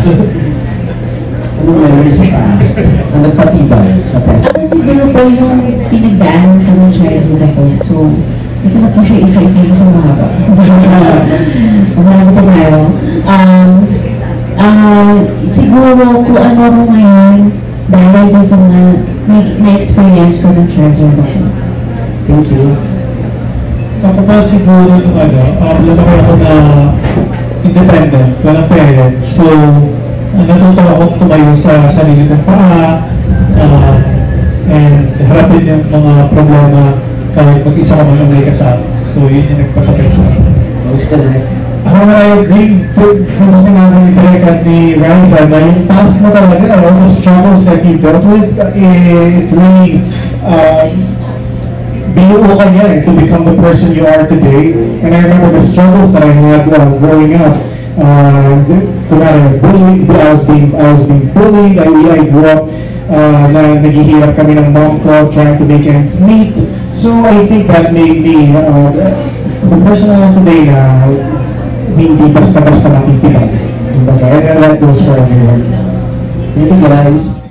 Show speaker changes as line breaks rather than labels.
Anong memory sa past? Ang nagpatibay sa past?
Siguro po yung pinagdaan ko ng childhood ako. So, ito na po siya isa-isa sa mahaba. Marami po tayo. Siguro kung ano ako ngayon, dahil doon sa na-experience ko ng childhood ako.
Thank you.
Ako pa siguro yung lalaki ako na independent, walang parents. So, natuto ako tumayo sa sarili kong paa, and harapin yung mga problema kahit mag-isa ka man ang may kasama. So, yun yung nagpapakit sa akin.
Gusto na.
I agree with sa sinabi ni Greg at ni Riza na yung past mo talaga, all the struggles that you dealt with, it really binuo ka niya to become the person you are today. And I remember the struggles that I had growing up. I was being bullied. I grew up na naghihirap kami ng mom ko trying to make ends meet. So I think that made me the person I am today na hindi basta-basta matitibag. And that goes for everyone.
Thank you guys.